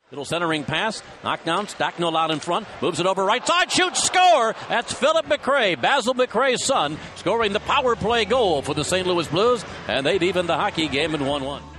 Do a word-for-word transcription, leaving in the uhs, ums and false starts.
Little centering pass, knocked down, Stacknell out in front, moves it over right side, shoots, score! That's Philip McRae, Basil McRae's son, scoring the power play goal for the Saint Louis Blues, and they've evened the hockey game in one one.